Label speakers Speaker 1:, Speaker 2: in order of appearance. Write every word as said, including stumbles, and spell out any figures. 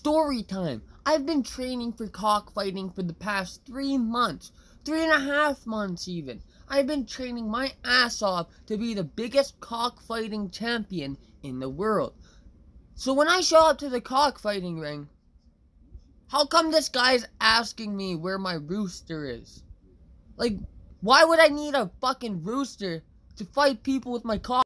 Speaker 1: Story time. I've been training for cockfighting for the past three months. Three and a half months even. I've been training my ass off to be the biggest cockfighting champion in the world. So when I show up to the cockfighting ring, how come this guy's asking me where my rooster is? Like, why would I need a fucking rooster to fight people with my cock?